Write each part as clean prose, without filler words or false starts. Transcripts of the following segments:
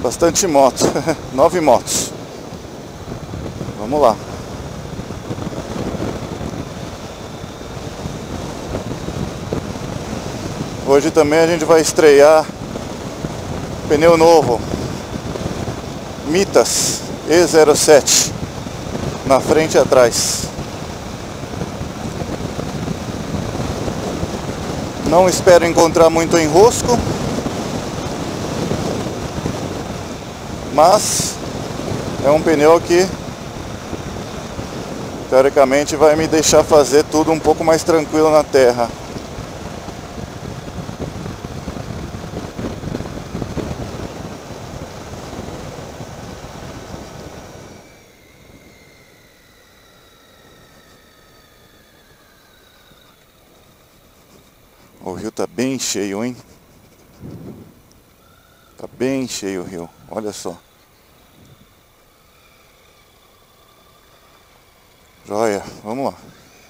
Bastante moto, 9 motos. Vamos lá. Hoje também a gente vai estrear pneu novo, Mitas E07, na frente e atrás. Não espero encontrar muito enrosco, mas é um pneu que teoricamente vai me deixar fazer tudo um pouco mais tranquilo na terra. O rio tá bem cheio, hein? Tá bem cheio o rio, olha só. Joia, vamos lá.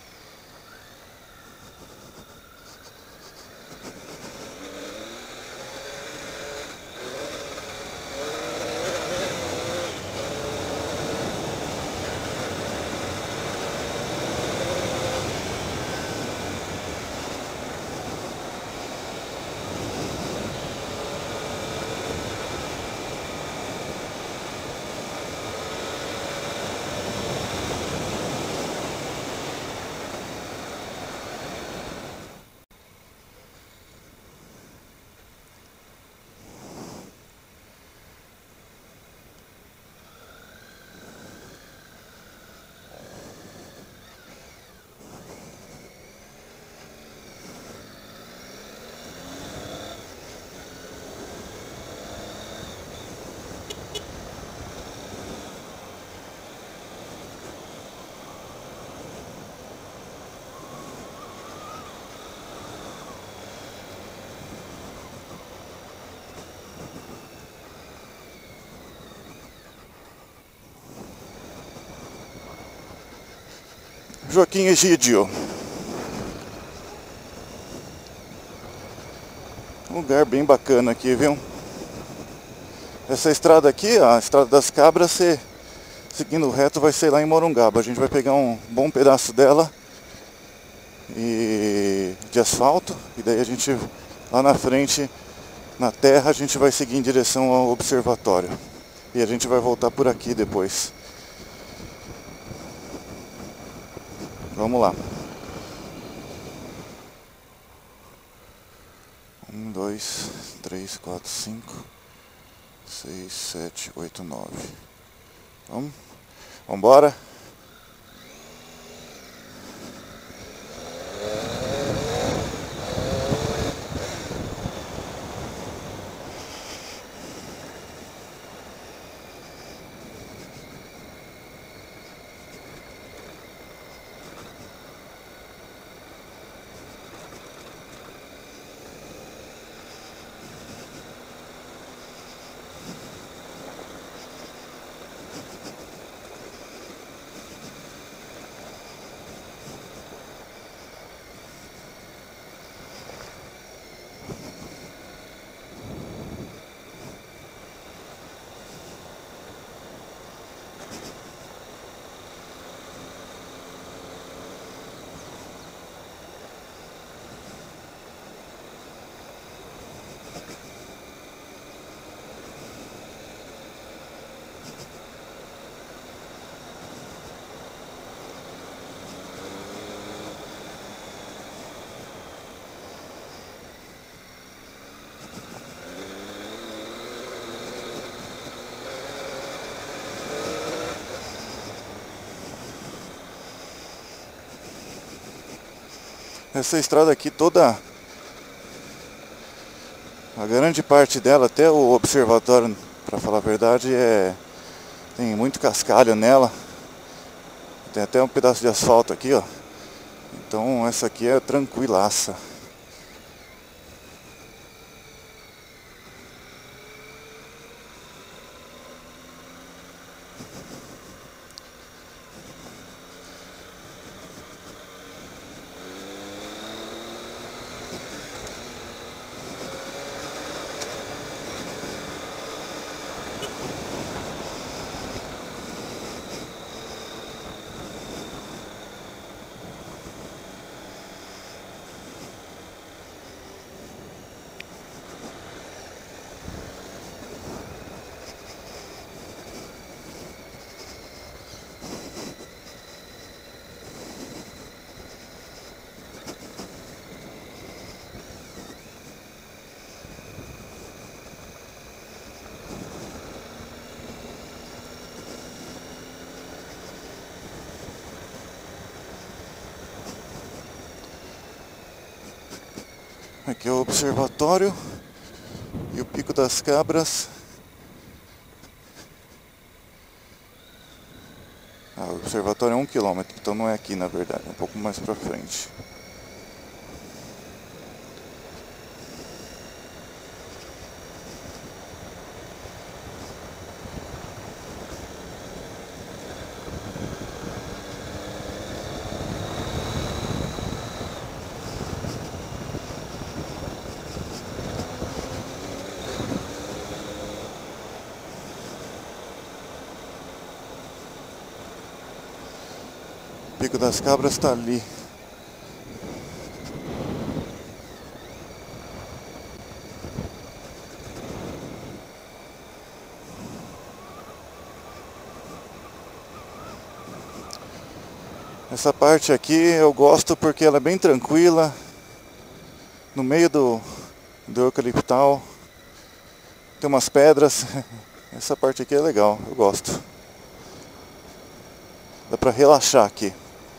Joaquim Egídio. Um lugar bem bacana aqui, viu? Essa estrada aqui, a Estrada das Cabras, você, seguindo reto, vai ser lá em Morungaba. A gente vai pegar um bom pedaço dela de asfalto, e daí a gente, lá na frente, na terra, a gente vai seguir em direção ao observatório. E a gente vai voltar por aqui depois. Vamos lá. 1, 2, 3, 4, 5, 6, 7, 8, 9. Vamos embora. Essa estrada aqui toda, a grande parte dela, até o observatório, para falar a verdade, tem muito cascalho nela. Tem até um pedaço de asfalto aqui, ó. Então essa aqui é tranquilaça. Aqui é o observatório e o Pico das Cabras. O observatório é 1 km, então não é aqui na verdade, é um pouco mais pra frente. O Pico das Cabras está ali. Essa parte aqui eu gosto porque ela é bem tranquila, no meio do eucaliptal, tem umas pedras. Essa parte aqui é legal, eu gosto. Dá pra relaxar aqui.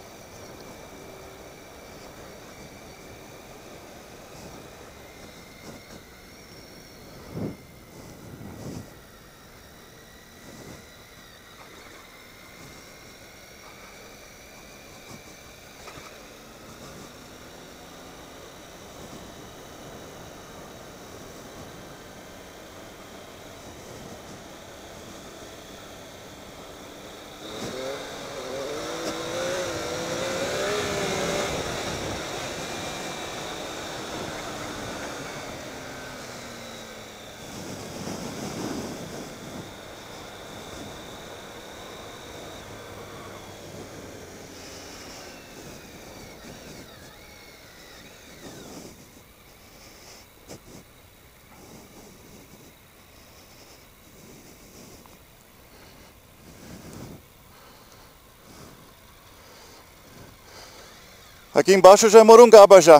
Aqui embaixo já é Morungaba já.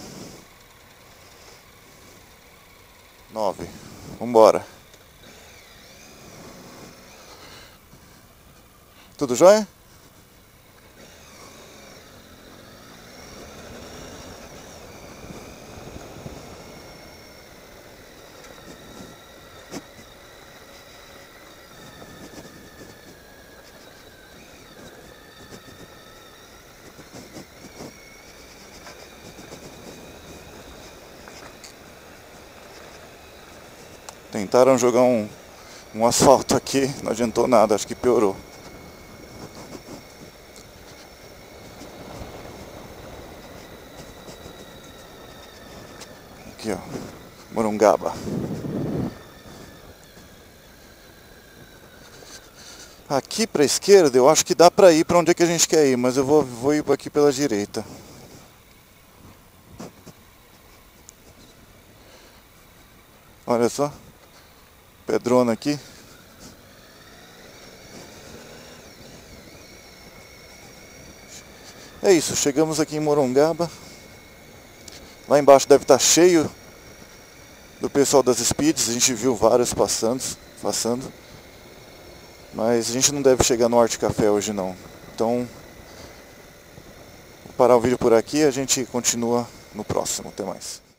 9. Vambora. Tudo jóia? Tentaram jogar um asfalto aqui, não adiantou nada, acho que piorou. Aqui ó, Morungaba. Aqui para a esquerda eu acho que dá para ir para onde é que a gente quer ir, mas eu vou ir aqui pela direita. Olha só, pedrona aqui. É isso, chegamos aqui em Morungaba. Lá embaixo deve estar cheio do pessoal das Speeds, a gente viu vários passando. Mas a gente não deve chegar no Arte Café hoje não. Então, vou parar o vídeo por aqui e a gente continua no próximo. Até mais.